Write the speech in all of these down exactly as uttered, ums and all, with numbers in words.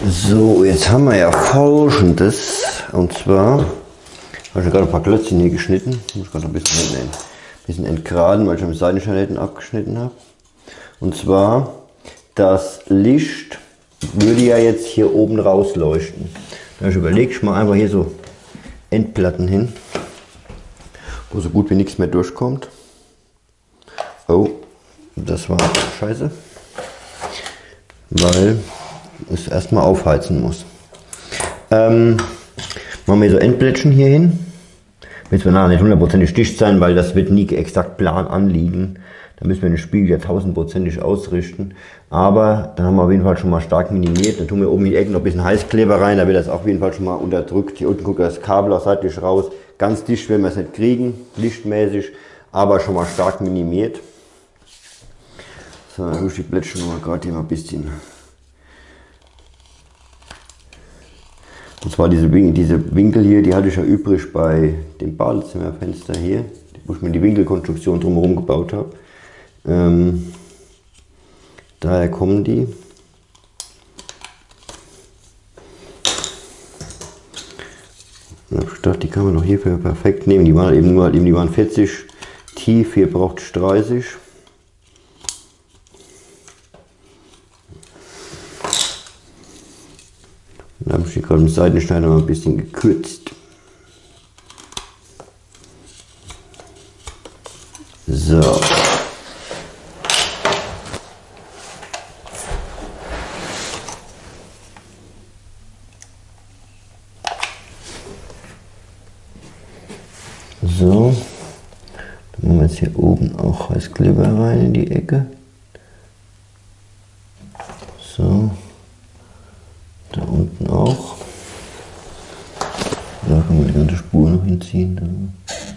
So, jetzt haben wir ja Folgendes. Und zwar habe ich gerade ein paar Klötzchen hier geschnitten. Ich muss gerade ein bisschen, ein bisschen entgraden, weil ich am Seitenschneiden abgeschnitten habe. Und zwar, das Licht würde ja jetzt hier oben rausleuchten. Da habe ich überlegt, ich mache einfach hier so Endplatten hin, wo so gut wie nichts mehr durchkommt. Oh, das war scheiße. Weil es erstmal aufheizen muss. Ähm, machen wir so Endplättchen hier hin. Müssen wir nachher nicht hundertprozentig dicht sein, weil das wird nie exakt plan anliegen. Da müssen wir den Spiegel ja tausendprozentig ausrichten. Aber dann haben wir auf jeden Fall schon mal stark minimiert. Dann tun wir oben in die Ecken noch ein bisschen Heißkleber rein. Da wird das auf jeden Fall schon mal unterdrückt. Hier unten guckt das Kabel auch seitlich raus. Ganz dicht werden wir es nicht kriegen, lichtmäßig, aber schon mal stark minimiert. So, dann tue ich die Plättchen noch mal gerade hier mal ein bisschen. Und zwar diese Winkel, diese Winkel hier, die hatte ich ja übrig bei dem Badezimmerfenster hier, wo ich mir die Winkelkonstruktion drumherum gebaut habe. Ähm, daher kommen die. Ich dachte, die kann man doch hierfür perfekt nehmen. Die waren eben nur, eben die waren vierzig tief, hier braucht es dreißig. Da habe ich hier gerade mit dem Seitenschneider mal ein bisschen gekürzt. So. So. Dann machen wir jetzt hier oben auch Heißkleber rein in die Ecke. So. Da unten auch. Da können wir die ganze Spur noch hinziehen.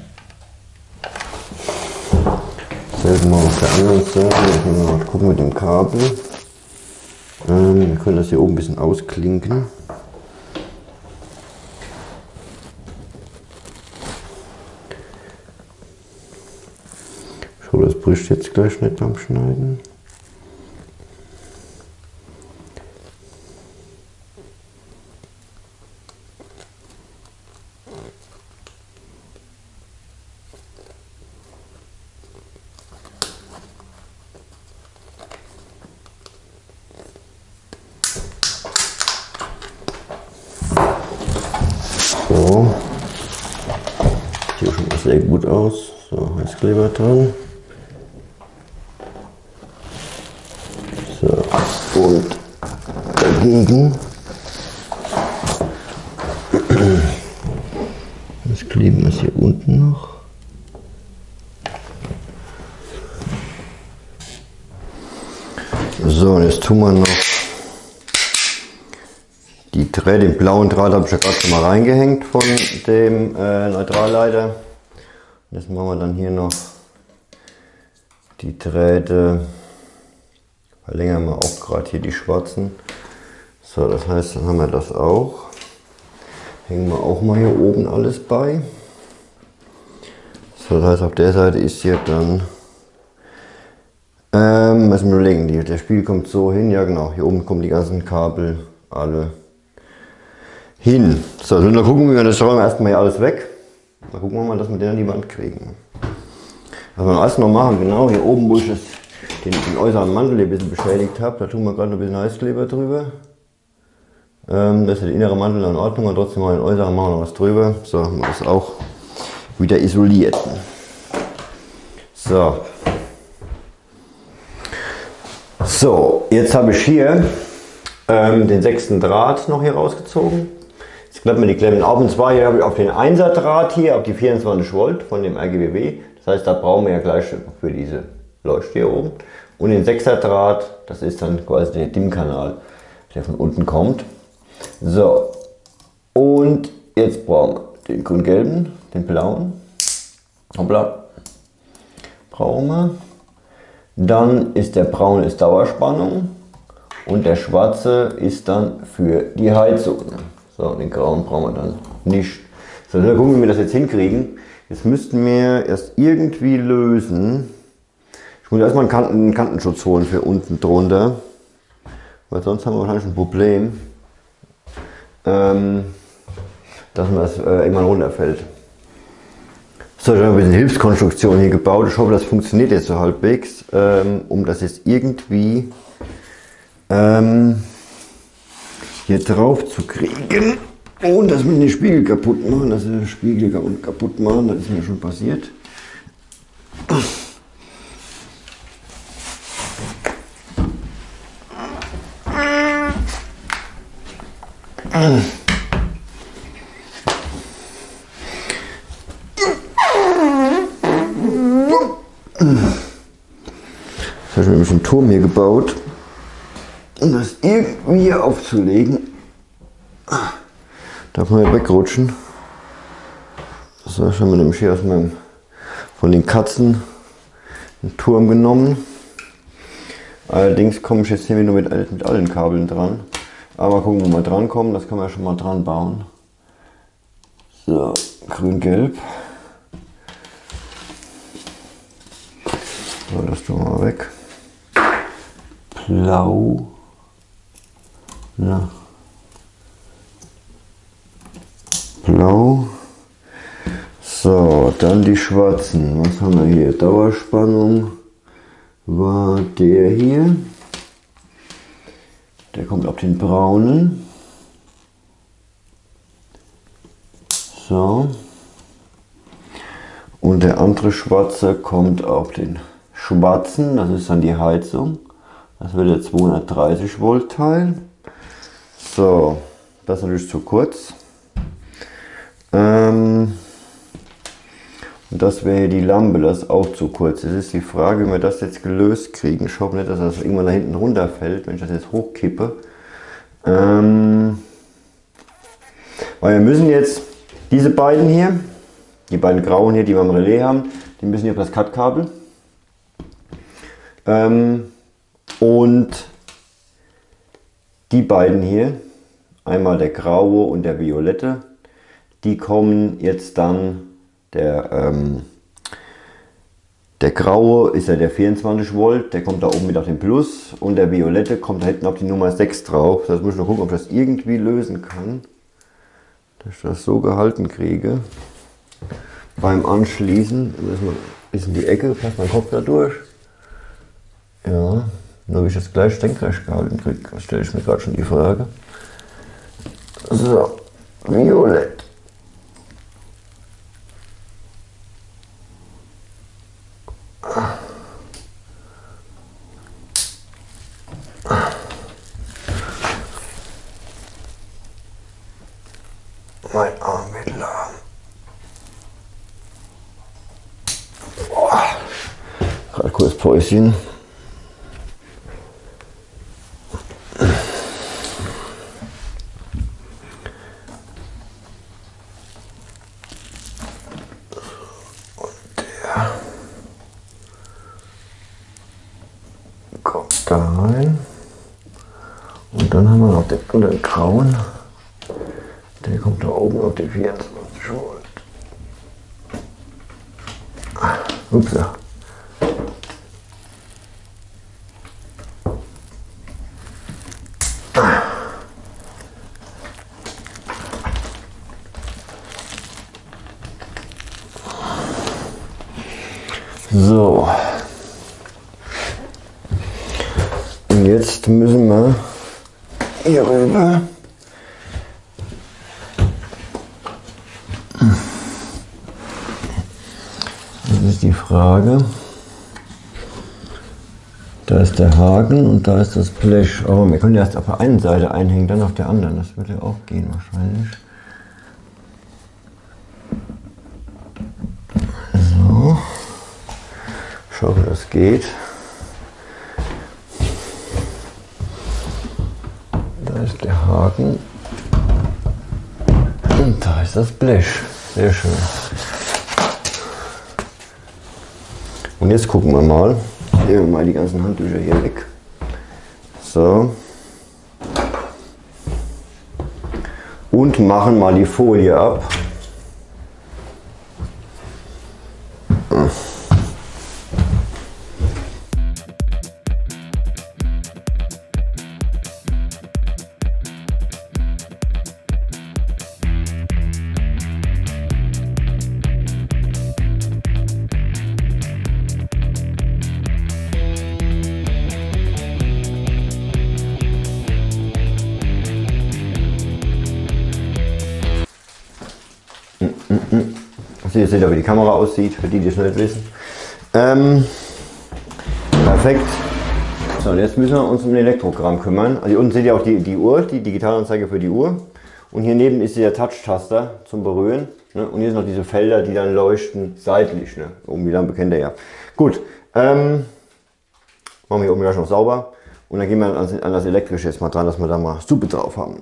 Selben mal auf der anderen Seite. Jetzt müssen wir mal gucken mit dem Kabel. Ähm, wir können das hier oben ein bisschen ausklinken. Ich hoffe, das bricht jetzt gleich nicht beim Schneiden. So, sieht schon mal sehr gut aus. So, Heißkleber dran. So, und dagegen das kleben wir es hier unten noch. So, und jetzt tun wir noch die Draht, den blauen Draht habe ich ja gerade schon mal reingehängt von dem äh, Neutralleiter. Jetzt machen wir dann hier noch die Drähte, verlängern wir auch gerade hier die schwarzen. So, das heißt, dann haben wir das auch. Hängen wir auch mal hier oben alles bei. So, das heißt, auf der Seite ist hier dann, ähm, müssen wir überlegen, die, der Spiegel kommt so hin, ja genau, hier oben kommen die ganzen Kabel alle hin. So, also, dann gucken wir, das räumen wir erstmal hier alles weg. Dann gucken wir mal, dass wir den an die Wand kriegen. Was wir erst noch machen, genau hier oben, wo ich das, den, den äußeren Mantel hier ein bisschen beschädigt habe, da tun wir gerade ein bisschen Heißkleber drüber. Ähm, das ist der innere Mantel in Ordnung, und trotzdem mal den äußeren machen wir noch was drüber. So, haben wir das auch wieder isoliert. So. So, jetzt habe ich hier ähm, den sechsten Draht noch hier rausgezogen. Jetzt klappen wir die Klemmen auf, und zwar hier habe ich auf den einser Draht hier, auf die vierundzwanzig Volt von dem R G B B. Das heißt, da brauchen wir ja gleich für diese Leuchte hier oben. Und den sechser Draht, das ist dann quasi der D I M-Kanal, der von unten kommt. So, und jetzt brauchen wir den grün-gelben, den blauen. Hoppla. Brauchen wir. Dann ist der braune ist Dauerspannung und der schwarze ist dann für die Heizung. So, den grauen brauchen wir dann nicht. So, dann gucken, wie wir das jetzt hinkriegen. Jetzt müssten wir erst irgendwie lösen. Ich muss erstmal einen, Kanten, einen Kantenschutz holen für unten drunter, weil sonst haben wir wahrscheinlich ein Problem. ähm, dass man das äh, irgendwann runterfällt. So, ich habe ein bisschen Hilfskonstruktion hier gebaut. Ich hoffe, das funktioniert jetzt so halbwegs, ähm, um das jetzt irgendwie ähm, hier drauf zu kriegen. Und dass wir den Spiegel kaputt machen, dass wir den Spiegel kaputt machen, das ist mir schon passiert. Jetzt habe ich mir ein bisschen Turm hier gebaut, um das irgendwie hier aufzulegen. Darf man hier wegrutschen. So, ich habe mir nämlich hier aus meinem, von den Katzen einen Turm genommen. Allerdings komme ich jetzt hier nur mit, mit allen Kabeln dran. Aber mal gucken, wo wir dran kommen. Das können wir schon mal dran bauen. So, grün-gelb. So, das tun wir mal weg. Blau. Ja. Blau. So, dann die schwarzen. Was haben wir hier? Dauerspannung war der hier. Der kommt auf den braunen. So. Und der andere schwarze kommt auf den schwarzen. Das ist dann die Heizung. Das wird der zweihundertdreißig Volt Teil. So, das ist natürlich zu kurz. Ähm, und das wäre die Lampe, das ist auch zu kurz. Es ist die Frage, wie wir das jetzt gelöst kriegen. Ich hoffe nicht, dass das irgendwann da hinten runterfällt, wenn ich das jetzt hochkippe. Ähm, weil wir müssen jetzt diese beiden hier, die beiden grauen hier, die wir am Relais haben, die müssen hier auf das Cut-Kabel. Ähm, und die beiden hier, einmal der graue und der violette, die kommen jetzt dann, der, ähm, der graue ist ja der vierundzwanzig Volt, der kommt da oben mit auf den Plus und der violette kommt da hinten auf die Nummer sechs drauf. Das muss ich noch gucken, ob ich das irgendwie lösen kann, dass ich das so gehalten kriege. Beim Anschließen müssen wir ein bisschen die Ecke, passt mein Kopf da durch. Ja, nur wie ich das gleich senkrecht gehalten kriege, stelle ich mir gerade schon die Frage. So, violett. Mein Arm wird lahm. Boah. Gerade kurz Päuschen. Da rein. Und dann haben wir noch den anderen grauen. Der kommt da oben auf die vierundzwanzig Volt. Upsa. So. Und jetzt müssen wir hier rüber. Das ist die Frage. Da ist der Haken und da ist das Blech. Aber wir können erst auf der einen Seite einhängen, dann auf der anderen. Das würde ja auch gehen wahrscheinlich. So. Ich hoffe, das geht. Da ist der Haken und da ist das Blech. Sehr schön. Und jetzt gucken wir mal. Nehmen wir mal die ganzen Handtücher hier weg. So. Und machen mal die Folie ab. Also ihr seht ja, wie die Kamera aussieht, für die, die es nicht wissen. Ähm, perfekt. So, und jetzt müssen wir uns um den Elektrokram kümmern. Also hier unten seht ihr auch die, die Uhr, die Digitalanzeige für die Uhr. Und hier neben ist der Touch-Taster zum Berühren. Ne? Und hier sind noch diese Felder, die dann leuchten seitlich. Ne? Oben die Lampe kennt ihr ja. Gut, ähm, machen wir hier oben gleich noch sauber. Und dann gehen wir an, an das Elektrische jetzt mal dran, dass wir da mal Suppe drauf haben.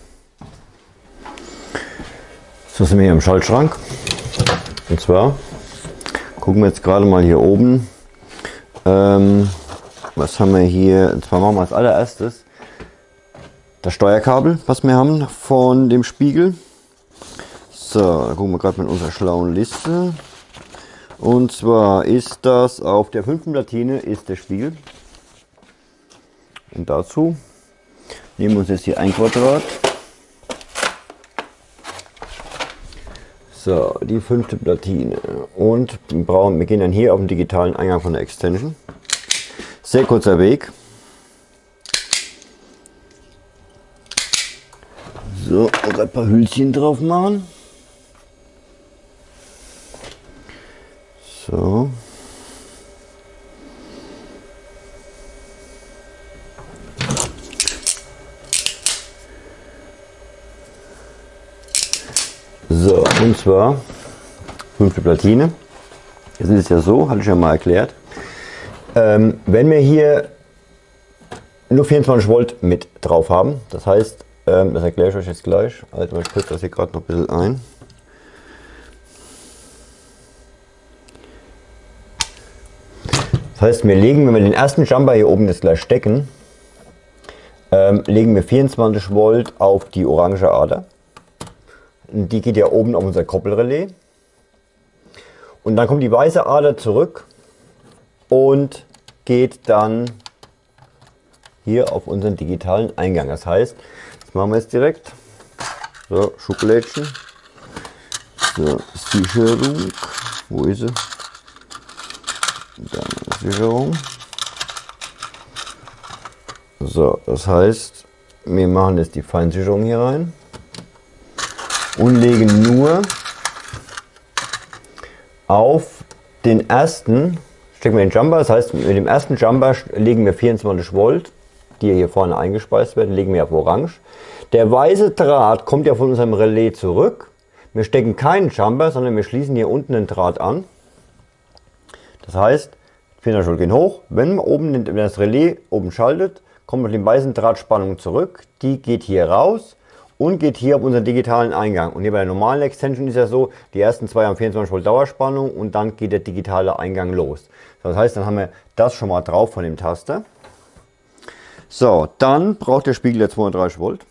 So sind wir hier im Schaltschrank. Und zwar gucken wir jetzt gerade mal hier oben. Ähm, was haben wir hier? Und zwar machen wir als allererstes das Steuerkabel, was wir haben von dem Spiegel. So, da gucken wir gerade mit unserer schlauen Liste. Und zwar ist das auf der fünften Platine ist der Spiegel. Und dazu nehmen wir uns jetzt hier ein Quadrat. So, die fünfte Platine. Und wir, brauchen, wir gehen dann hier auf den digitalen Eingang von der Extension. Sehr kurzer Weg. So, und ein paar Hüllchen drauf machen. So. So, und zwar fünfte Platine. Jetzt ist es ja so, hatte ich ja mal erklärt. Ähm, wenn wir hier nur vierundzwanzig Volt mit drauf haben, das heißt, ähm, das erkläre ich euch jetzt gleich. Also ich kürze das hier gerade noch ein bisschen ein. Das heißt, wir legen, wenn wir den ersten Jumper hier oben jetzt gleich stecken, ähm, legen wir vierundzwanzig Volt auf die orange Ader. Die geht ja oben auf unser Koppelrelais. Und dann kommt die weiße Ader zurück und geht dann hier auf unseren digitalen Eingang. Das heißt, das machen wir jetzt direkt. So, Schublädchen. So, Sicherung. Wo ist sie? Dann Sicherung. So, das heißt, wir machen jetzt die Feinsicherung hier rein. Und legen nur auf den ersten, stecken wir den Jumper, das heißt mit dem ersten Jumper legen wir vierundzwanzig Volt, die hier vorne eingespeist werden, legen wir auf Orange. Der weiße Draht kommt ja von unserem Relais zurück. Wir stecken keinen Jumper, sondern wir schließen hier unten den Draht an. Das heißt, vierhundert Volt gehen hoch, wenn man oben wenn das Relais oben schaltet, kommt mit dem weißen Draht Spannung zurück, die geht hier raus. Und geht hier auf unseren digitalen Eingang. Und hier bei der normalen Extension ist ja so, die ersten zwei haben vierundzwanzig Volt Dauerspannung und dann geht der digitale Eingang los. Das heißt, dann haben wir das schon mal drauf von dem Taster. So, dann braucht der Spiegel jetzt zweihundertdreißig Volt.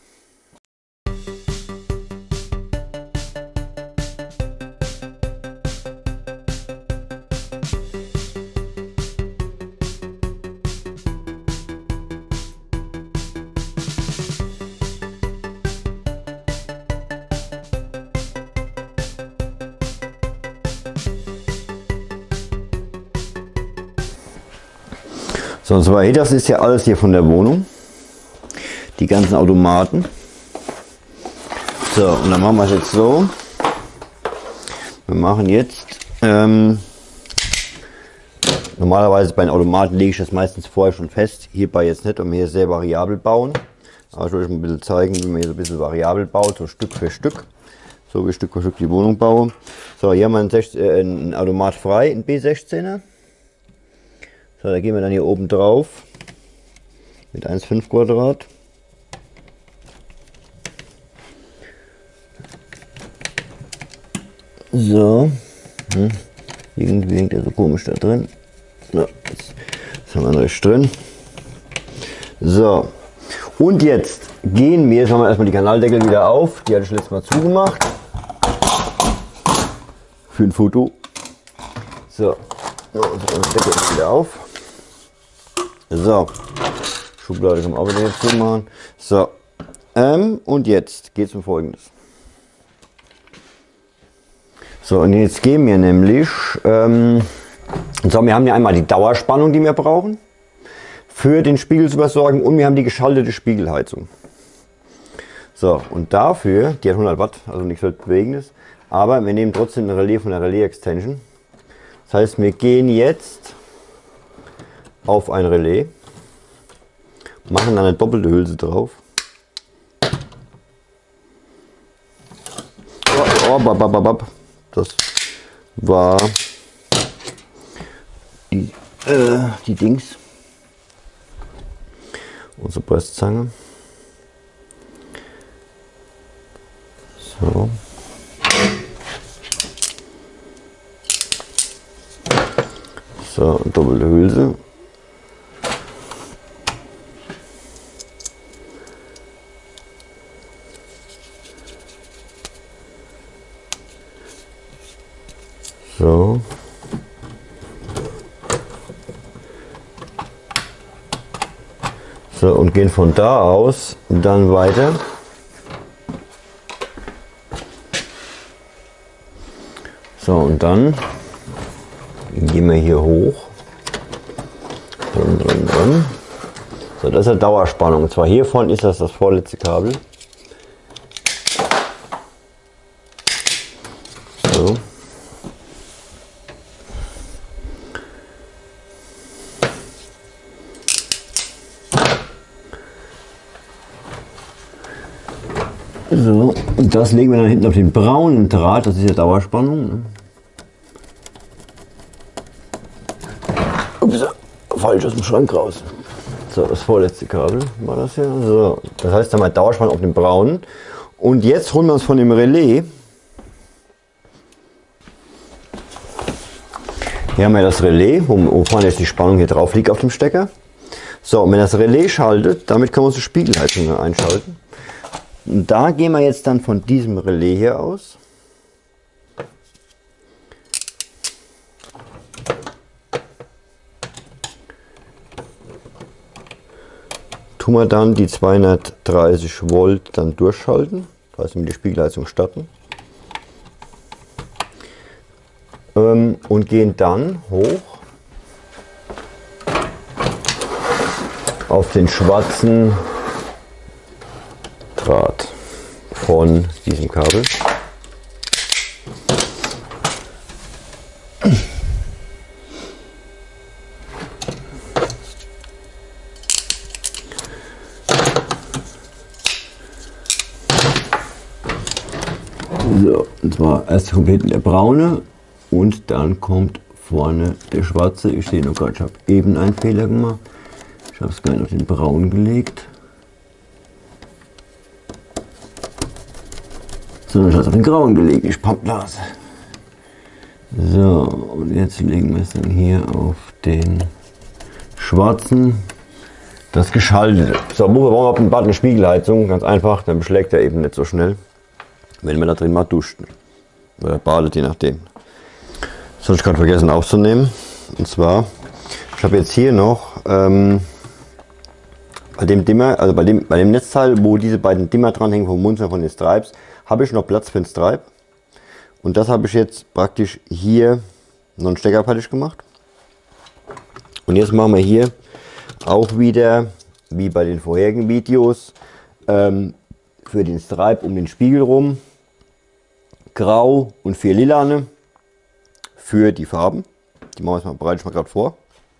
So, und zwar, das ist ja alles hier von der Wohnung. Die ganzen Automaten. So, und dann machen wir es jetzt so. Wir machen jetzt, ähm, normalerweise bei den Automaten lege ich das meistens vorher schon fest. Hierbei jetzt nicht, und wir hier sehr variabel bauen. Aber ich will euch ein bisschen zeigen, wie man hier so ein bisschen variabel baut, so Stück für Stück. So wie ich Stück für Stück die Wohnung baue. So, hier haben wir einen, äh, einen Automat frei, einen B sechzehner. So, da gehen wir dann hier oben drauf mit eins Komma fünf Quadrat. So, hm. Irgendwie hängt er so komisch da drin. So, jetzt, jetzt haben wir ihn recht drin. So, und jetzt gehen wir, jetzt machen wir erstmal die Kanaldeckel wieder auf. Die hatte ich letztes Mal zugemacht. Für ein Foto. So, unsere Deckel wieder auf. So, Schublade kann man auch wieder jetzt zumachen. So, ähm, und jetzt geht es um Folgendes. So, und jetzt gehen wir nämlich, ähm, so, wir haben ja einmal die Dauerspannung, die wir brauchen, für den Spiegel zu versorgen, und wir haben die geschaltete Spiegelheizung. So, und dafür, die hat hundert Watt, also nichts Bewegendes, Aber wir nehmen trotzdem ein Relais von der Relais Extension. Das heißt, wir gehen jetzt auf ein Relais, machen eine doppelte Hülse drauf. Oh, oh, bap, bap, bap. Das war die, äh, die Dings, unsere Presszange. So. So, doppelte Hülse. So. So, und gehen von da aus dann weiter. So, und dann gehen wir hier hoch. Drin, drin, drin. So, das ist eine Dauerspannung. Und zwar hiervon ist das das vorletzte Kabel. So. So, und das legen wir dann hinten auf den braunen Draht, das ist ja Dauerspannung. Ups, falsch aus dem Schrank raus. So, das vorletzte Kabel war das ja. So, das heißt dann mal Dauerspannung auf dem braunen. Und jetzt holen wir uns von dem Relais. Hier haben wir das Relais, wo, wo vorne jetzt die Spannung hier drauf liegt auf dem Stecker. So, und wenn das Relais schaltet, damit können wir unsere Spiegelheizung einschalten. Und da gehen wir jetzt dann von diesem Relais hier aus. Tun wir dann die zweihundertdreißig Volt dann durchschalten, das heißt, wir die Spiegelheizung starten. Ähm, und gehen dann hoch auf den schwarzen Draht von diesem Kabel. So, und zwar erst komplett der braune und dann kommt vorne der schwarze. Ich sehe noch gerade, ich habe eben einen Fehler gemacht. Ich habe es gar nicht auf den braunen gelegt, sondern ich habe es auf den grauen gelegt, die Pappblase. So, und jetzt legen wir es dann hier auf den schwarzen, das geschaltete. So, wo wir brauchen auf dem Bad eine Spiegelheizung, ganz einfach, dann beschlägt er eben nicht so schnell, wenn man da drin mal duscht oder badet, je nachdem. Das habe ich gerade vergessen aufzunehmen. Und zwar, ich habe jetzt hier noch ähm, bei dem Dimmer, also bei dem, bei dem Netzteil, wo diese beiden Dimmer dranhängen vom Munzer von den Stripes, habe ich noch Platz für ein Stripe. Und das habe ich jetzt praktisch hier noch einen Stecker fertig gemacht. Und jetzt machen wir hier auch wieder, wie bei den vorherigen Videos, ähm, für den Stripe um den Spiegel rum, grau und vier lilane für die Farben. Die machen wir jetzt mal, bereite ich mal gerade vor.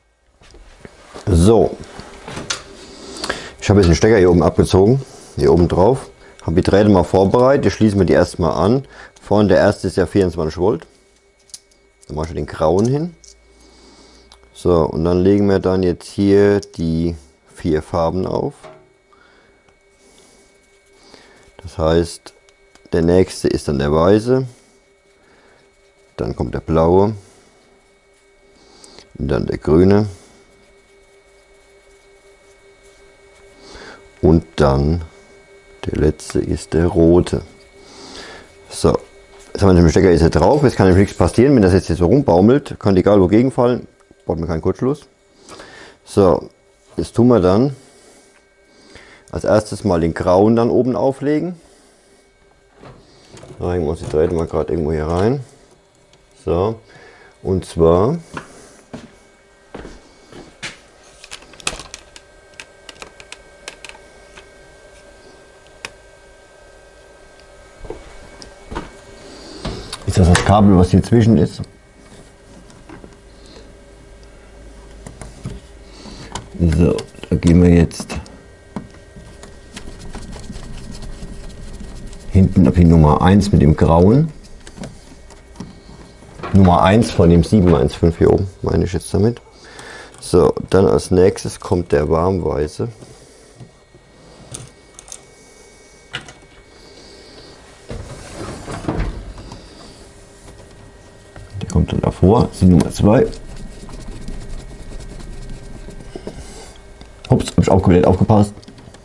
So, ich habe jetzt den Stecker hier oben abgezogen, hier oben drauf, habe die Drähte mal vorbereitet. Jetzt schließen wir die erstmal an. Vorne der erste ist ja vierundzwanzig Volt. Dann mache ich den grauen hin. So, und dann legen wir dann jetzt hier die vier Farben auf. Das heißt, der nächste ist dann der weiße, dann kommt der blaue, und dann der grüne und dann der letzte ist der rote. So, jetzt haben wir den Stecker jetzt hier drauf, jetzt kann nämlich nichts passieren, wenn das jetzt hier so rumbaumelt, kann egal wogegen fallen, braucht man keinen Kurzschluss. So, jetzt tun wir dann als erstes mal den grauen dann oben auflegen. Da hängen wir uns die Drähte mal gerade irgendwo hier rein. So, und zwar Kabel, was hier zwischen ist. So, da gehen wir jetzt hinten auf die Nummer eins mit dem grauen. Nummer eins von dem sieben eins fünf hier oben, meine ich jetzt damit. So, dann als nächstes kommt der warmweiße. Der kommt dann davor, das ist die Nummer zwei. Ups, hab ich auch komplett aufgepasst.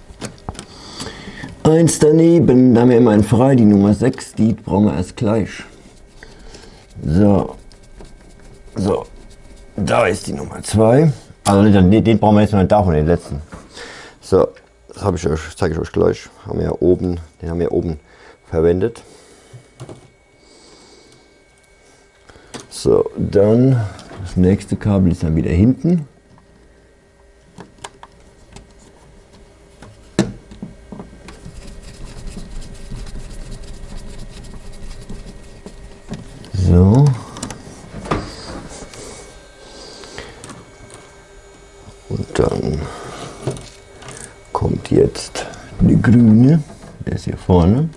Eins daneben, da haben wir immer einen frei, die Nummer sechs, die brauchen wir erst gleich. So, so, da ist die Nummer zwei. Also den, den brauchen wir jetzt noch nicht davon, den letzten. So, das habe ich euch, zeige ich euch gleich. Haben wir ja oben, den haben wir oben verwendet. So, dann das nächste Kabel ist dann wieder hinten. So. Und dann kommt jetzt die grüne, der ist hier vorne.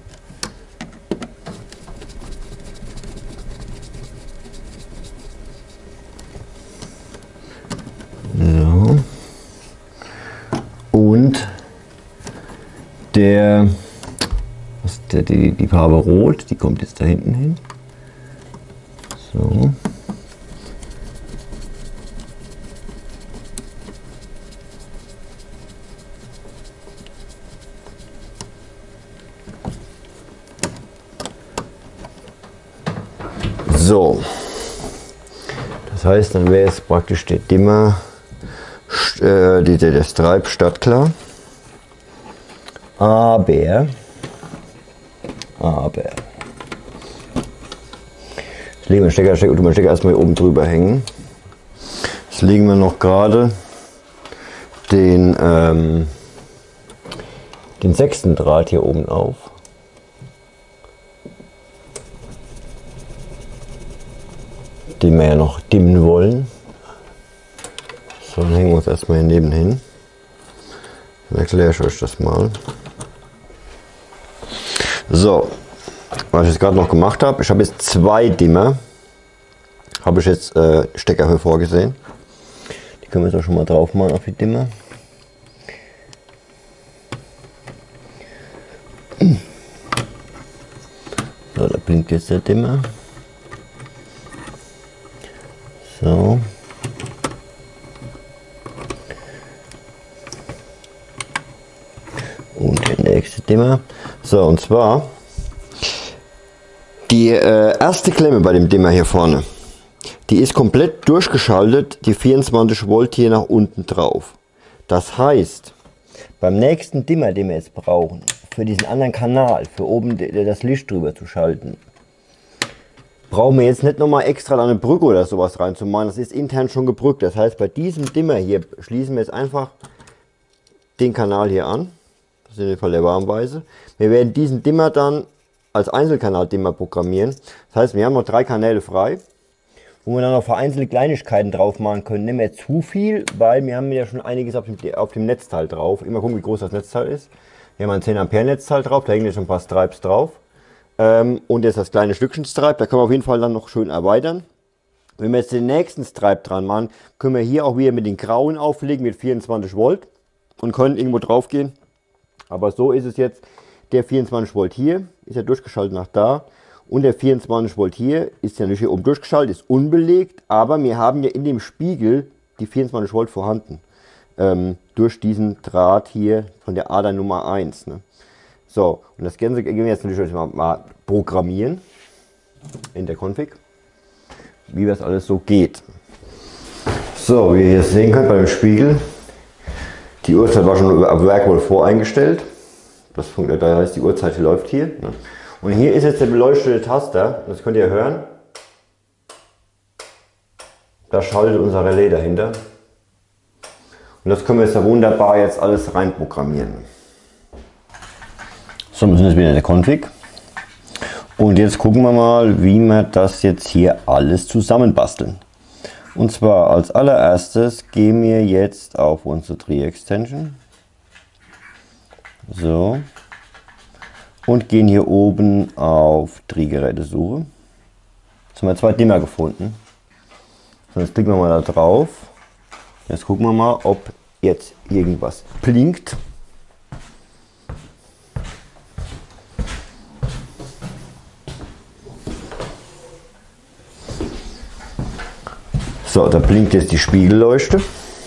So. Und der, was der die, die Farbe Rot, die kommt jetzt da hinten hin. So. So. Das heißt, dann wäre es praktisch der Dimmer, äh, der, der Stripe startklar. Aber, aber. Legen wir Stecker, Stecker, den Stecker erstmal hier oben drüber hängen. Jetzt legen wir noch gerade den, ähm, den sechsten Draht hier oben auf. Den wir ja noch dimmen wollen. So, dann hängen wir uns erstmal hier neben hin. Dann erkläre ich euch das mal. So. Was ich jetzt gerade noch gemacht habe, ich habe jetzt zwei Dimmer, habe ich jetzt äh, Stecker für vorgesehen. Die können wir jetzt auch schon mal drauf machen auf die Dimmer. So, da blinkt jetzt der Dimmer. So. Und der nächste Dimmer. So, und zwar die äh, erste Klemme bei dem Dimmer hier vorne, die ist komplett durchgeschaltet, die vierundzwanzig Volt hier nach unten drauf. Das heißt, beim nächsten Dimmer, den wir jetzt brauchen, für diesen anderen Kanal, für oben das Licht drüber zu schalten, brauchen wir jetzt nicht nochmal extra eine Brücke oder sowas reinzumachen. Das ist intern schon gebrückt. Das heißt, bei diesem Dimmer hier schließen wir jetzt einfach den Kanal hier an. Das ist in dem Fall der warmweiße. Wir werden diesen Dimmer dann als Einzelkanal-Dimmer programmieren. Das heißt, wir haben noch drei Kanäle frei, wo wir dann noch vereinzelte Kleinigkeiten drauf machen können. Nicht mehr zu viel, weil wir haben ja schon einiges auf dem, auf dem Netzteil drauf. Immer gucken, wie groß das Netzteil ist. Wir haben ein zehn Ampere Netzteil drauf, da hängen jetzt schon ein paar Stripes drauf. Ähm, und jetzt das kleine Stückchen Stripe, da können wir auf jeden Fall dann noch schön erweitern. Wenn wir jetzt den nächsten Stripe dran machen, können wir hier auch wieder mit den grauen auflegen mit vierundzwanzig Volt und können irgendwo drauf gehen. Aber so ist es jetzt. Der vierundzwanzig Volt hier ist ja durchgeschaltet nach da und der vierundzwanzig Volt hier ist ja nicht hier oben durchgeschaltet, ist unbelegt, aber wir haben ja in dem Spiegel die vierundzwanzig Volt vorhanden. Ähm, durch diesen Draht hier von der Ader Nummer eins. Ne? So, und das Ganze gehen wir jetzt natürlich mal, mal programmieren in der Config, wie das alles so geht. So, wie ihr hier sehen könnt bei dem Spiegel, die Uhrzeit war schon ab Werk wohl voreingestellt. Das funktioniert, da heißt die Uhrzeit läuft hier. Ne? Und hier ist jetzt der beleuchtete Taster, das könnt ihr hören. Da schaltet unser Relais dahinter. Und das können wir jetzt da wunderbar jetzt alles rein programmieren. So, wir sind jetzt wieder in der Config. Und jetzt gucken wir mal, wie wir das jetzt hier alles zusammenbasteln. Und zwar als allererstes gehen wir jetzt auf unsere Tree-Extension. So. Und gehen hier oben auf Tree-Gerätesuche. Jetzt haben wir zwei Dimmer gefunden. So, jetzt klicken wir mal da drauf. Jetzt gucken wir mal, ob jetzt irgendwas blinkt. So, da blinkt jetzt die Spiegelleuchte.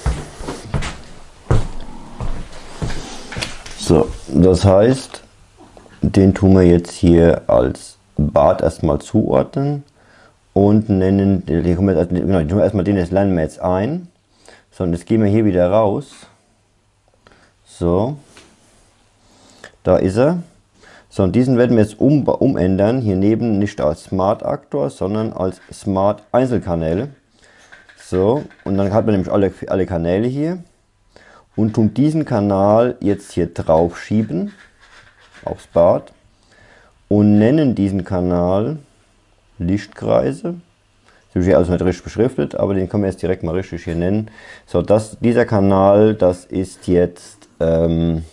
So, das heißt, den tun wir jetzt hier als Bad erstmal zuordnen und nennen, die kommen jetzt, genau, die tun wir erstmal den, das lernen wir jetzt ein. So, und jetzt gehen wir hier wieder raus. So, da ist er. So, und diesen werden wir jetzt um, umändern, hier neben nicht als Smart Aktor, sondern als Smart Einzelkanäle. So, und dann hat man nämlich alle, alle Kanäle hier und tun diesen Kanal jetzt hier drauf schieben aufs Bad und nennen diesen Kanal Lichtkreise. Das ist hier also nicht richtig beschriftet, aber den können wir jetzt direkt mal richtig hier nennen. So, das, dieser Kanal, das ist jetzt ähm,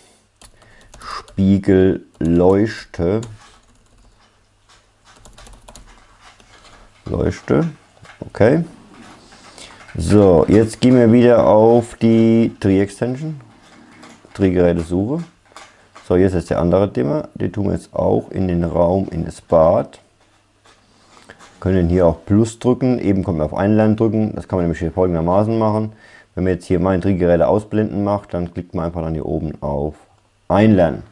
Spiegelleuchte. Leuchte, okay. So, jetzt gehen wir wieder auf die Tree-Extension, Tree-Gerätesuche. So, jetzt ist der andere Dimmer, den tun wir jetzt auch in den Raum, in das Bad. Können hier auch Plus drücken, eben kommt man auf Einlernen drücken, das kann man nämlich hier folgendermaßen machen. Wenn man jetzt hier mein Tree-Geräte ausblenden macht, dann klickt man einfach dann hier oben auf Einlernen.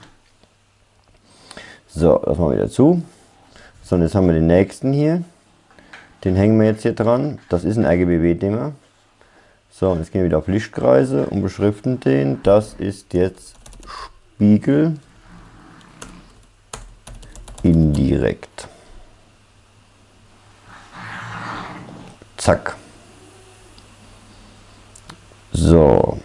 So, das machen wir wieder zu. So, und jetzt haben wir den nächsten hier. Den hängen wir jetzt hier dran. Das ist ein R G B W-Dimmer. So, und jetzt gehen wir wieder auf Lichtkreise und beschriften den. Das ist jetzt Spiegel indirekt. Zack. So.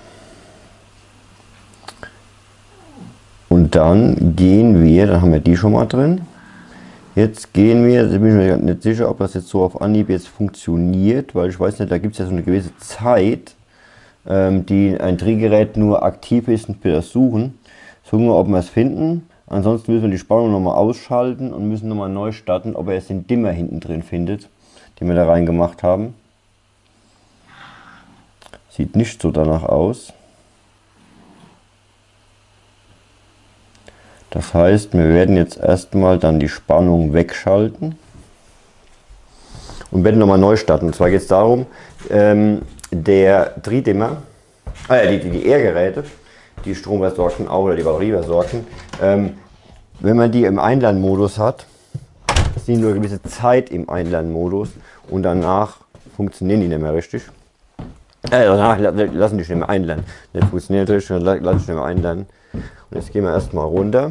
Und dann gehen wir, dann haben wir die schon mal drin. Jetzt gehen wir, da bin ich mir nicht sicher, ob das jetzt so auf Anhieb jetzt funktioniert, weil ich weiß nicht, da gibt es ja so eine gewisse Zeit, ähm, die ein Tree-Gerät nur aktiv ist für das Suchen. Suchen wir, ob wir es finden. Ansonsten müssen wir die Spannung nochmal ausschalten und müssen nochmal neu starten, ob er jetzt den Dimmer hinten drin findet, den wir da rein gemacht haben. Sieht nicht so danach aus. Das heißt, wir werden jetzt erstmal dann die Spannung wegschalten und werden nochmal neu starten. Und zwar geht es darum, ähm, der Tree-Dimmer, äh, die, die, die R-Geräte, die Stromversorgten auch oder die Batterieversorgten, ähm, wenn man die im Einlernmodus hat, sind nur eine gewisse Zeit im Einlernmodus und danach funktionieren die nicht mehr richtig. Äh, danach lassen die nicht mehr einlernen. Nicht funktioniert richtig, dann lassen die nicht mehr einlernen. Und jetzt gehen wir erstmal runter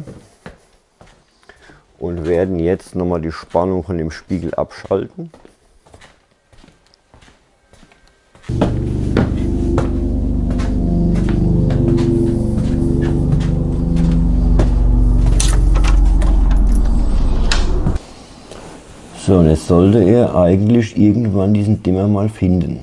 und werden jetzt nochmal die Spannung von dem Spiegel abschalten. So, und jetzt sollte er eigentlich irgendwann diesen Dimmer mal finden.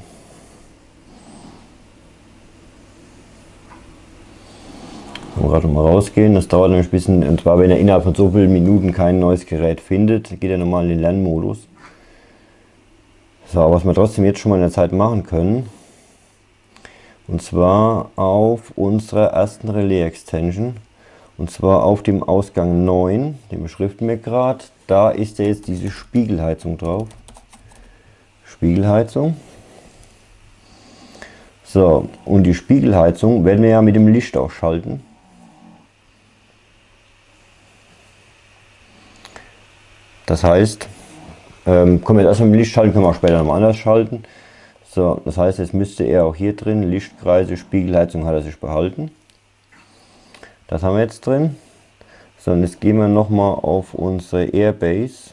Gerade mal rausgehen, das dauert nämlich ein bisschen, und zwar wenn er innerhalb von so vielen Minuten kein neues Gerät findet, geht er nochmal in den Lernmodus. So, was wir trotzdem jetzt schon mal in der Zeit machen können, und zwar auf unserer ersten Relais-Extension, und zwar auf dem Ausgang neun, den beschriften wir gerade, da ist ja jetzt diese Spiegelheizung drauf. Spiegelheizung. So, und die Spiegelheizung werden wir ja mit dem Licht auch schalten. Das heißt, ähm, können wir erstmal mit Licht schalten, können wir auch später nochmal anders schalten. So, das heißt, jetzt müsste er auch hier drin, Lichtkreise, Spiegelheizung hat er sich behalten. Das haben wir jetzt drin. So, und jetzt gehen wir nochmal auf unsere Airbase.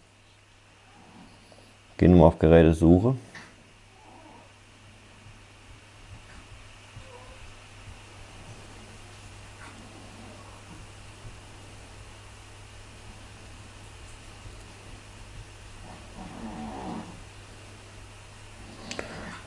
Gehen wir auf Gerätesuche.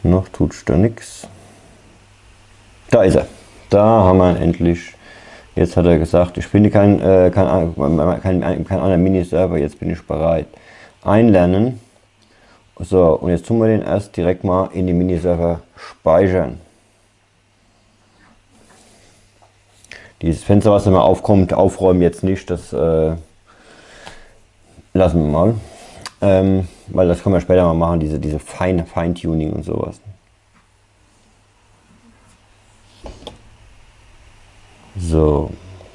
Noch tut da nichts. Da ist er. Da haben wir ihn endlich. Jetzt hat er gesagt, ich finde kein, äh, kein, kein, kein, kein anderer Miniserver, jetzt bin ich bereit. Einlernen. So, und jetzt tun wir den erst direkt mal in die Miniserver speichern. Dieses Fenster, was immer aufkommt, aufräumen jetzt nicht, das äh, lassen wir mal. Ähm, weil das können wir später mal machen, diese, diese feine Feintuning und sowas. So.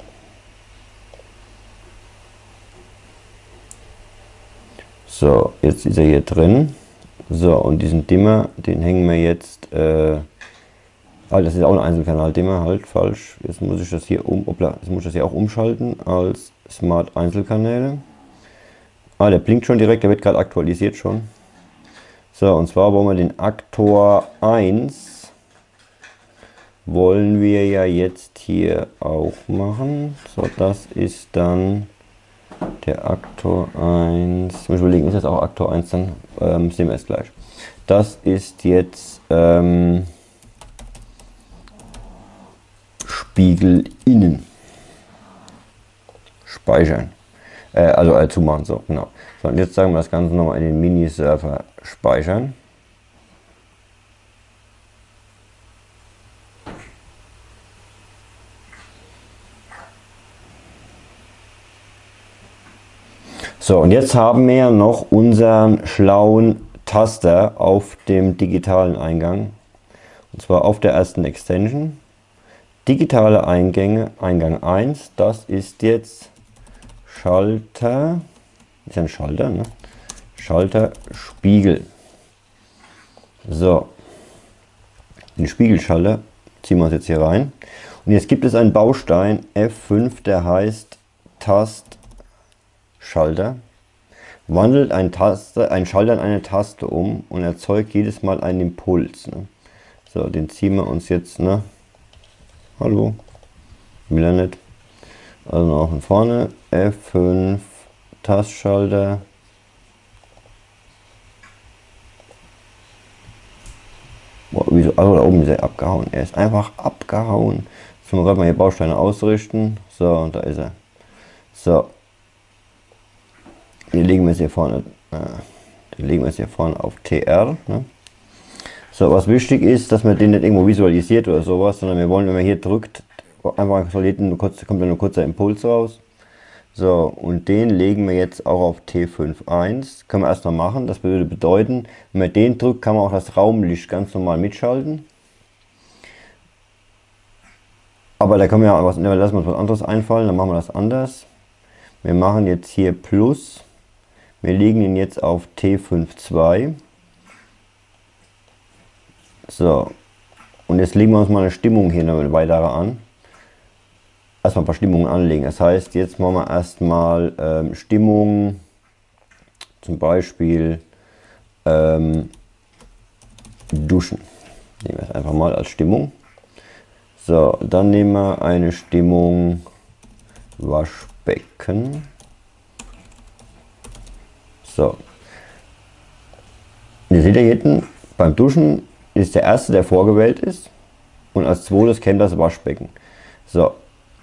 So, jetzt ist er hier drin. So, und diesen Dimmer, den hängen wir jetzt. Äh, ah, das ist auch ein Einzelkanal-Dimmer, halt falsch. Jetzt muss ich das hier um, obla, jetzt muss ich das hier auch umschalten als Smart Einzelkanäle. Ah, der blinkt schon direkt, der wird gerade aktualisiert schon. So, und zwar wollen wir den Aktor eins, wollen wir ja jetzt hier auch machen. So, das ist dann der Aktor eins. Ich muss überlegen, ist das auch Aktor eins dann? Ähm, sehen wir es gleich. Das ist jetzt ähm, Spiegel innen. Speichern. Äh, also äh, zumachen, so, genau. So, und jetzt sagen wir das Ganze nochmal in den Miniserver speichern. So, und jetzt haben wir noch unseren schlauen Taster auf dem digitalen Eingang. Und zwar auf der ersten Extension. Digitale Eingänge, Eingang eins, das ist jetzt Schalter, ist ja ein Schalter, ne? Schalter Spiegel. So, den Spiegelschalter ziehen wir uns jetzt hier rein. Und jetzt gibt es einen Baustein F fünf, der heißt Tastschalter. Wandelt ein, Taste, ein Schalter in eine Taste um und erzeugt jedes Mal einen Impuls. Ne? So, den ziehen wir uns jetzt, ne? Hallo, will er nicht. Also noch von vorne, F fünf, Tastschalter. Boah, wieso? Also da oben ist er abgehauen. Er ist einfach abgehauen. Jetzt müssen wir gerade mal hier Bausteine ausrichten. So, und da ist er. So. Die legen wir jetzt hier vorne. Äh, die legen wir jetzt hier vorne auf T R. Ne? So, was wichtig ist, dass man den nicht irgendwo visualisiert oder sowas, sondern wir wollen, wenn man hier drückt, einfach soliden, kurz, kommt dann ein kurzer Impuls raus. So, und den legen wir jetzt auch auf T fünf Punkt eins. Können wir erstmal machen. Das würde bedeuten, wenn man den drückt, kann man auch das Raumlicht ganz normal mitschalten. Aber da können wir ja was, lassen wir uns was anderes einfallen, dann machen wir das anders. Wir machen jetzt hier Plus. Wir legen ihn jetzt auf T fünf Punkt zwei. So, und jetzt legen wir uns mal eine Stimmung hier noch weitere an. Erstmal ein paar Stimmungen anlegen. Das heißt, jetzt machen wir erstmal ähm, Stimmung, zum Beispiel ähm, Duschen. Nehmen wir es einfach mal als Stimmung. So, dann nehmen wir eine Stimmung Waschbecken. So. Und ihr seht ja hier hinten, beim Duschen ist der erste, der vorgewählt ist. Und als zweites kennt das Waschbecken. So.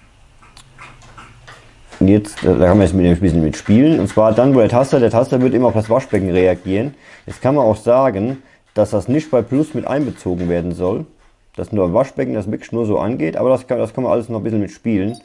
Und jetzt, da kann man jetzt mit ein bisschen mitspielen. Und zwar dann, wo der Taster, der Taster wird immer auf das Waschbecken reagieren. Jetzt kann man auch sagen, dass das nicht bei Plus mit einbezogen werden soll. Dass nur Waschbecken das wirklich nur so angeht. Aber das kann, das kann man alles noch ein bisschen mitspielen.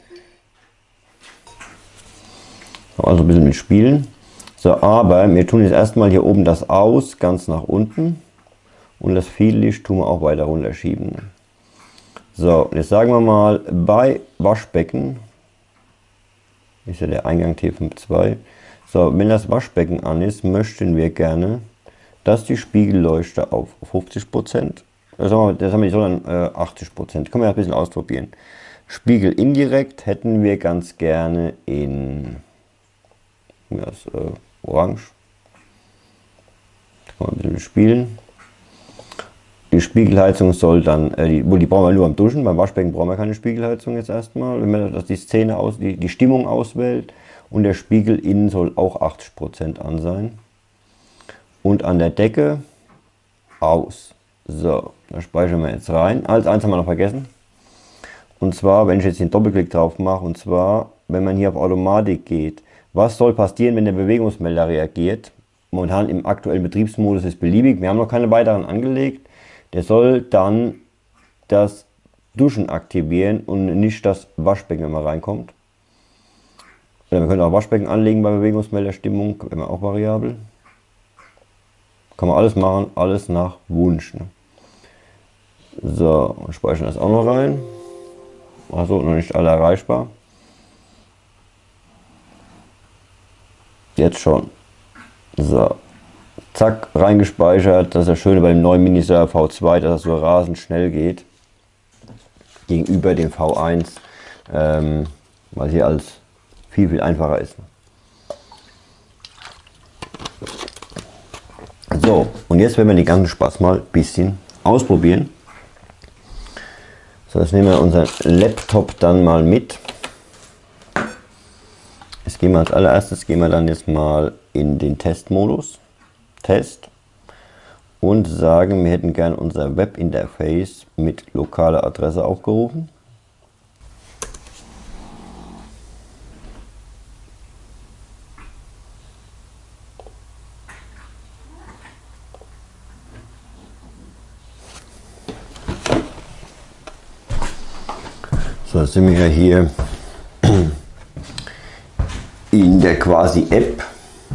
Also ein bisschen mitspielen. So, aber wir tun jetzt erstmal hier oben das Aus ganz nach unten. Und das Viellicht tun wir auch weiter runterschieben. So, jetzt sagen wir mal, bei Waschbecken ist ja der Eingang T fünf Punkt zwei. So, wenn das Waschbecken an ist, möchten wir gerne, dass die Spiegelleuchte auf fünfzig Prozent, das haben wir, die soll dann äh, achtzig Prozent, können wir ein bisschen ausprobieren. Spiegel indirekt hätten wir ganz gerne in das, äh, Orange. Da kann man ein bisschen spielen. Die Spiegelheizung soll dann, äh, die, die brauchen wir nur beim Duschen, beim Waschbecken brauchen wir keine Spiegelheizung jetzt erstmal. Wenn man das die Szene aus, die, die Stimmung auswählt und der Spiegel innen soll auch achtzig Prozent an sein. Und an der Decke aus. So, da speichern wir jetzt rein. Als eins haben wir noch vergessen. Und zwar, wenn ich jetzt den Doppelklick drauf mache, und zwar, wenn man hier auf Automatik geht, was soll passieren, wenn der Bewegungsmelder reagiert? Momentan im aktuellen Betriebsmodus ist beliebig. Wir haben noch keine weiteren angelegt. Der soll dann das Duschen aktivieren und nicht das Waschbecken, wenn man reinkommt. Oder wir können auch Waschbecken anlegen bei Bewegungsmelderstimmung, wenn man auch variabel. Kann man alles machen, alles nach Wunsch. Ne? So, und speichern das auch noch rein. Also noch nicht alle erreichbar. Jetzt schon. So, zack, reingespeichert. Das ist das Schöne bei dem neuen Miniserver V zwei, dass es so rasend schnell geht. Gegenüber dem V eins, ähm, weil hier alles viel, viel einfacher ist. So, und jetzt werden wir den ganzen Spaß mal ein bisschen ausprobieren. So, jetzt nehmen wir unseren Laptop dann mal mit. Jetzt gehen wir als allererstes, gehen wir dann jetzt mal in den Testmodus, Test, und sagen, wir hätten gern unser Webinterface mit lokaler Adresse aufgerufen. So, jetzt sind wir ja hier in der quasi App.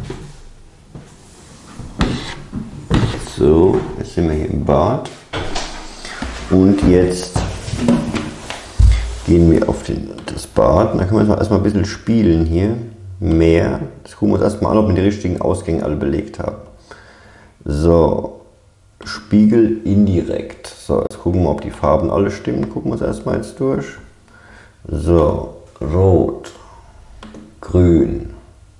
So, jetzt sind wir hier im Bad. Und jetzt gehen wir auf den, das Bad. Da können wir jetzt erstmal ein bisschen spielen hier. Mehr. Das gucken wir uns erstmal an, ob wir die richtigen Ausgänge alle belegt haben. So, Spiegel indirekt. So, jetzt gucken wir, ob die Farben alle stimmen. Gucken wir uns erstmal jetzt durch. So, rot, grün,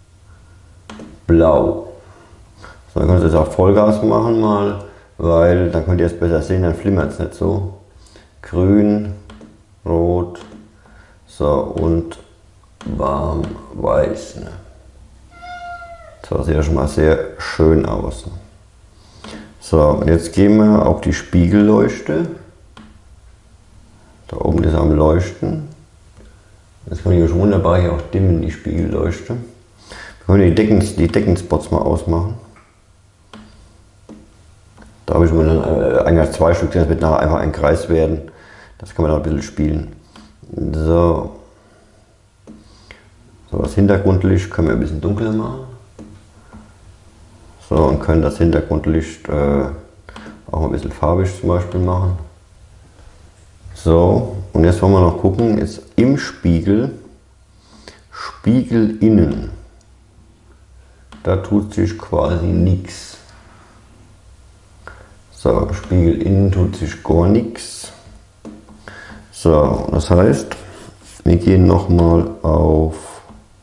blau. So, dann könnt ihr jetzt auch Vollgas machen mal, weil dann könnt ihr es besser sehen, dann flimmert es nicht so. Grün, rot, so, und warm, weiß. Ne? So, das sieht ja schon mal sehr schön aus. So, und jetzt gehen wir auf die Spiegelleuchte. Da oben ist am Leuchten. Jetzt kann ich schon wunderbar hier auch dimmen, die Spiegelleuchte. Wir können die, Decken, die Deckenspots mal ausmachen. Da habe ich mir dann äh, eigentlich zwei Stück, das wird nachher einfach ein Kreis werden. Das kann man dann ein bisschen spielen. So. So, das Hintergrundlicht können wir ein bisschen dunkler machen. So, und können das Hintergrundlicht äh, auch ein bisschen farbig zum Beispiel machen. So, und jetzt wollen wir noch gucken, jetzt im Spiegel, Spiegel innen, da tut sich quasi nichts. So, Spiegel innen tut sich gar nichts. So, das heißt, wir gehen nochmal auf,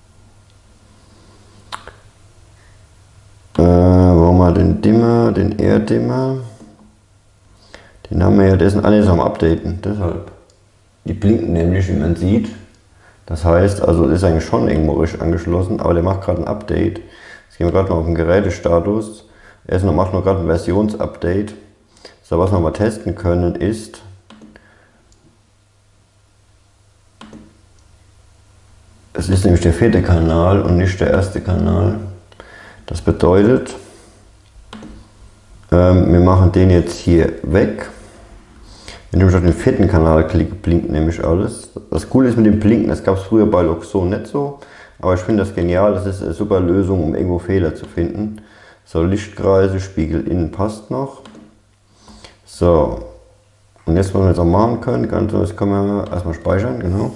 äh, wo haben wir den Dimmer, den Air-Dimmer. Den haben wir ja, der ist alles am Updaten, deshalb. Die blinken nämlich, wie man sieht. Das heißt, also ist eigentlich schon irgendwo richtig angeschlossen, aber der macht gerade ein Update. Jetzt gehen wir gerade mal auf den Gerätestatus. Er macht noch gerade ein Versionsupdate. So, was wir mal testen können ist, es ist nämlich der vierte Kanal und nicht der erste Kanal. Das bedeutet, ähm, wir machen den jetzt hier weg. Wenn ich auf den vierten Kanal klicke, blinkt nämlich alles. Das Coole ist mit dem Blinken, das gab es früher bei Luxo nicht so, aber ich finde das genial, das ist eine super Lösung, um irgendwo Fehler zu finden. So, Lichtkreise, Spiegel innen passt noch. So, und jetzt, was wir jetzt auch machen können, ganz, das können wir erstmal speichern, genau.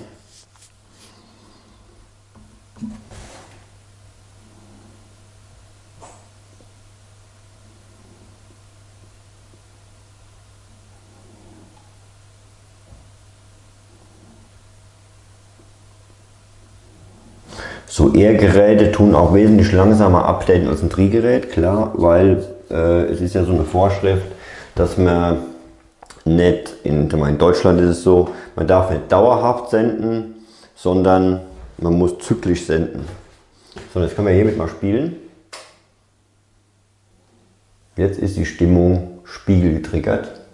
So, Air-Geräte tun auch wesentlich langsamer updaten als ein Drehgerät, klar, weil äh, es ist ja so eine Vorschrift, dass man nicht, in, in Deutschland ist es so, man darf nicht dauerhaft senden, sondern man muss zyklisch senden. So, jetzt können wir hiermit mal spielen. Jetzt ist die Stimmung Spiegel getriggert.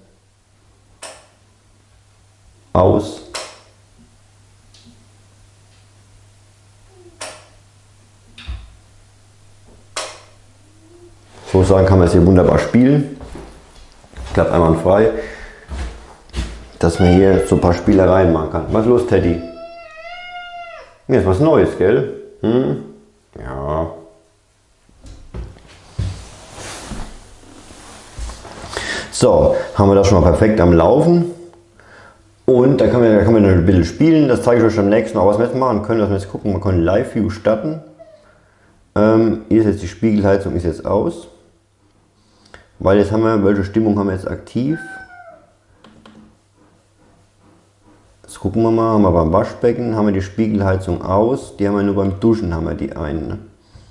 aus. So sagen kann man es hier wunderbar spielen. Klappt einwandfrei, dass man hier so ein paar Spielereien machen kann. Was ist los, Teddy? Mir ist was Neues, gell? Hm? Ja. So, haben wir das schon mal perfekt am Laufen. Und da kann man, da kann man dann ein bisschen spielen. Das zeige ich euch am nächsten Mal. Was wir jetzt machen können, dass wir jetzt gucken, man kann Live-View starten. Ähm, hier ist jetzt die Spiegelheizung ist jetzt aus. Weil jetzt haben wir, welche Stimmung haben wir jetzt aktiv? Jetzt gucken wir mal, haben wir beim Waschbecken, haben wir die Spiegelheizung aus, die haben wir nur beim Duschen, haben wir die ein. Ne?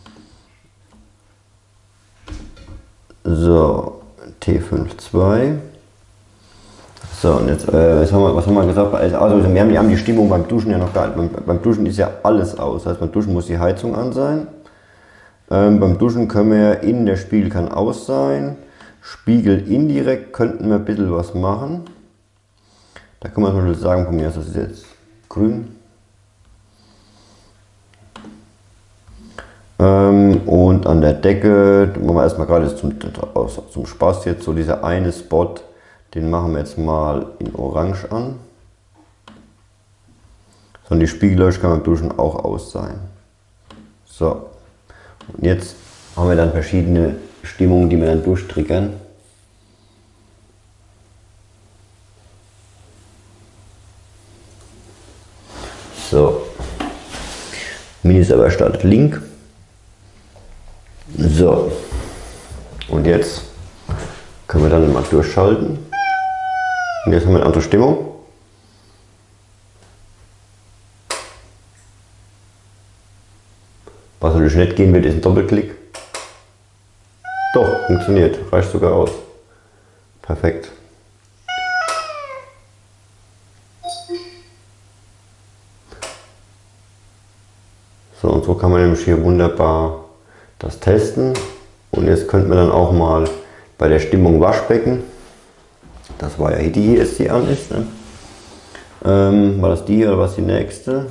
So, T fünf Punkt zwei. So, und jetzt, äh, jetzt haben wir, was haben wir gesagt? Also, wir haben, die, haben die Stimmung beim Duschen ja noch gar nicht. Beim, beim Duschen ist ja alles aus, das heißt, beim Duschen muss die Heizung an sein. Ähm, beim Duschen können wir innen, der Spiegel kann aus sein. Spiegel indirekt könnten wir ein bisschen was machen. Da kann man zum Beispiel sagen, von mir aus, das ist jetzt grün. Ähm, und an der Decke, machen wir erstmal gerade zum, zum Spaß jetzt so dieser eine Spot, den machen wir jetzt mal in Orange an. So, und die Spiegelleuchte kann beim Duschen auch aus sein. So, und jetzt haben wir dann verschiedene Stimmungen, die wir dann durchtriggern. So, Miniserver startet Link. So, und jetzt können wir dann mal durchschalten. Und jetzt haben wir eine andere Stimmung. Was natürlich nicht gehen wird, ist ein Doppelklick. Doch, funktioniert, reicht sogar aus. Perfekt. So, und so kann man nämlich hier wunderbar das testen. Und jetzt könnten wir dann auch mal bei der Stimmung Waschbecken, das war ja die hier ist, die an ist, ne? ähm, war das die oder was die nächste?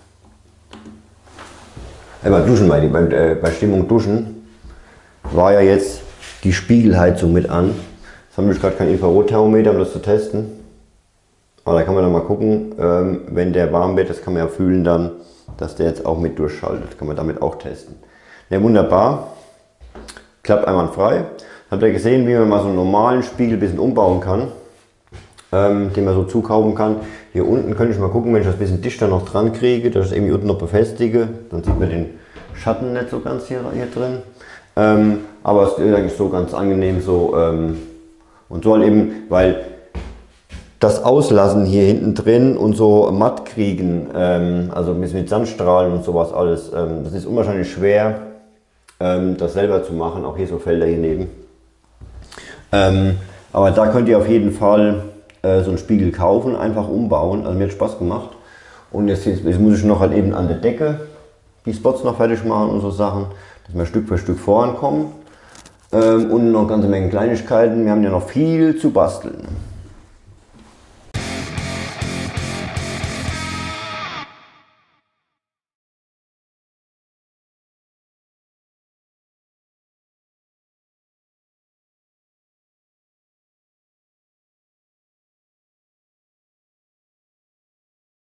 Äh, bei Duschen, bei, bei, äh, bei Stimmung Duschen war ja jetzt die Spiegelheizung mit an. Jetzt haben wir gerade kein Infrarotthermometer, um das zu testen. Aber da kann man dann mal gucken, ähm, wenn der warm wird, das kann man ja fühlen dann, dass der jetzt auch mit durchschaltet. Kann man damit auch testen. Ja, wunderbar. Klappt einwandfrei. Habt ihr gesehen, wie man mal so einen normalen Spiegel ein bisschen umbauen kann, ähm, den man so zukaufen kann. Hier unten könnte ich mal gucken, wenn ich das ein bisschen dichter noch dran kriege, dass ich es irgendwie unten noch befestige. Dann sieht man den Schatten nicht so ganz hier, hier drin. Ähm, aber es ist eigentlich so ganz angenehm so. Ähm, und so halt eben, weil das Auslassen hier hinten drin und so matt kriegen, ähm, also mit Sandstrahlen und sowas alles, ähm, das ist unwahrscheinlich schwer, ähm, das selber zu machen. Auch hier so Felder hier neben. Ähm, aber da könnt ihr auf jeden Fall äh, so einen Spiegel kaufen, einfach umbauen. Also mir hat Spaß gemacht. Und jetzt, jetzt muss ich noch halt eben an der Decke die Spots noch fertig machen und so Sachen, dass wir Stück für Stück vorankommen. Ähm, und noch eine ganze Menge Kleinigkeiten. Wir haben ja noch viel zu basteln.